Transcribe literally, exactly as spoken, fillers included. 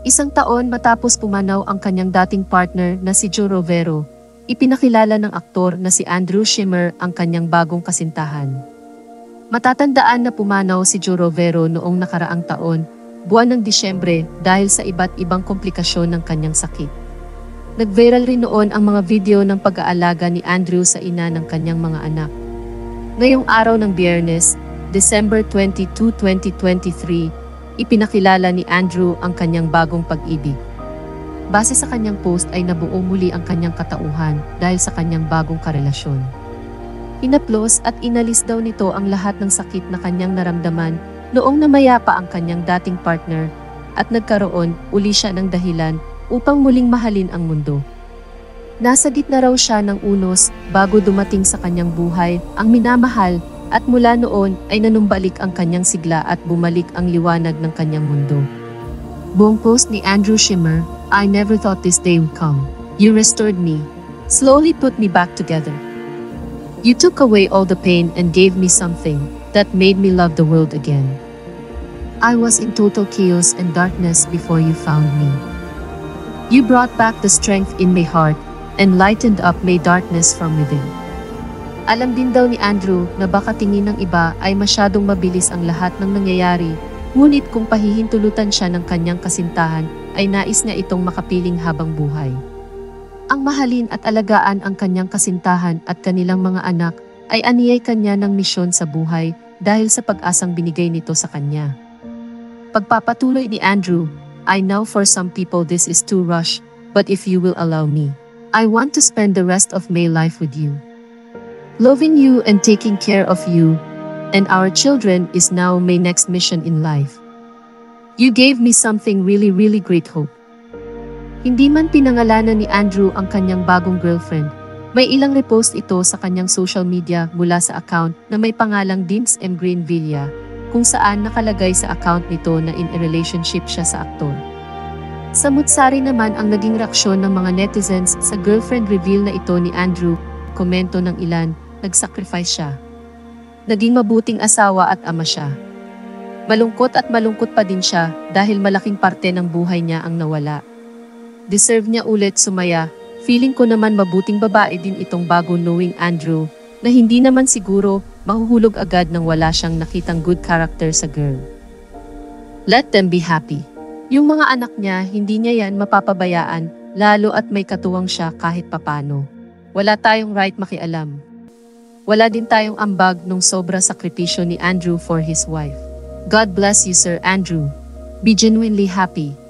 Isang taon matapos pumanaw ang kanyang dating partner na si Joe Rovero, ipinakilala ng aktor na si Andrew Schimmer ang kanyang bagong kasintahan. Matatandaan na pumanaw si Joe Rovero noong nakaraang taon, buwan ng Disyembre dahil sa iba't ibang komplikasyon ng kanyang sakit. Nag-viral rin noon ang mga video ng pag-aalaga ni Andrew sa ina ng kanyang mga anak. Ngayong araw ng Biyernes, December twenty-second, twenty twenty-three, ipinakilala ni Andrew ang kanyang bagong pag-ibig. Base sa kanyang post ay nabuo muli ang kanyang katauhan dahil sa kanyang bagong karelasyon. Hinaplos at inalis daw nito ang lahat ng sakit na kanyang naramdaman noong namayapa ang kanyang dating partner at nagkaroon uli siya ng dahilan upang muling mahalin ang mundo. Nasa gitna raw siya ng unos bago dumating sa kanyang buhay ang minamahal at mula noon ay nanumbalik ang kanyang sigla at bumalik ang liwanag ng kanyang mundo. Buong post ni Andrew Schimmer, "I never thought this day would come. You restored me, slowly put me back together. You took away all the pain and gave me something that made me love the world again. I was in total chaos and darkness before you found me. You brought back the strength in my heart and lightened up my darkness from within." Alam din daw ni Andrew na baka tingin ng iba ay masyadong mabilis ang lahat ng nangyayari, ngunit kung pahihintulutan siya ng kanyang kasintahan, ay nais niya itong makapiling habang buhay. Ang mahalin at alagaan ang kanyang kasintahan at kanilang mga anak ay aniyay kanya ng misyon sa buhay dahil sa pag-asang binigay nito sa kanya. Pagpapatuloy ni Andrew, "I know for some people this is too rush, but if you will allow me, I want to spend the rest of my life with you. Loving you and taking care of you and our children is now my next mission in life. You gave me something really really great hope." Hindi man pinangalanan ni Andrew ang kanyang bagong girlfriend, may ilang repost ito sa kanyang social media mula sa account na may pangalang Dims M. Greenvilla, kung saan nakalagay sa account nito na in a relationship siya sa aktor. Samutsari naman ang naging reaksyon ng mga netizens sa girlfriend reveal na ito ni Andrew. Komento ng ilan, nag-sacrifice siya. Naging mabuting asawa at ama siya. Malungkot at malungkot pa din siya dahil malaking parte ng buhay niya ang nawala. Deserve niya ulit sumaya. Feeling ko naman mabuting babae din itong bago knowing Andrew na hindi naman siguro mahuhulog agad nang wala siyang nakitang good character sa girl. Let them be happy. Yung mga anak niya, hindi niya yan mapapabayaan, lalo at may katuwang siya kahit papano. Wala tayong right makialam. Wala din tayong ambag nung sobra sakripisyo ni Andrew for his wife. God bless you, Sir Andrew. Be genuinely happy.